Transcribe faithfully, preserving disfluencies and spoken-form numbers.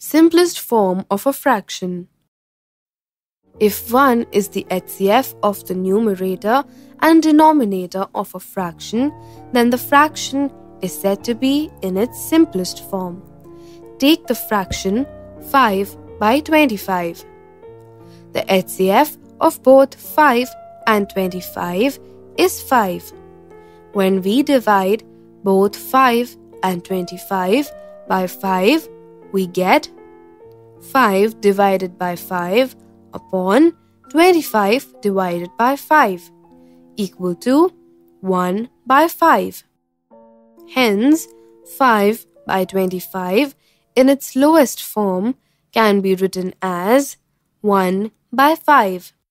Simplest form of a fraction. If one is the H C F of the numerator and denominator of a fraction, then the fraction is said to be in its simplest form. Take the fraction five by twenty-five. The H C F of both five and twenty-five is five. When we divide both five and twenty-five by five, we get five divided by five upon twenty-five divided by five equal to one by five. Hence, five by twenty-five in its lowest form can be written as one by five.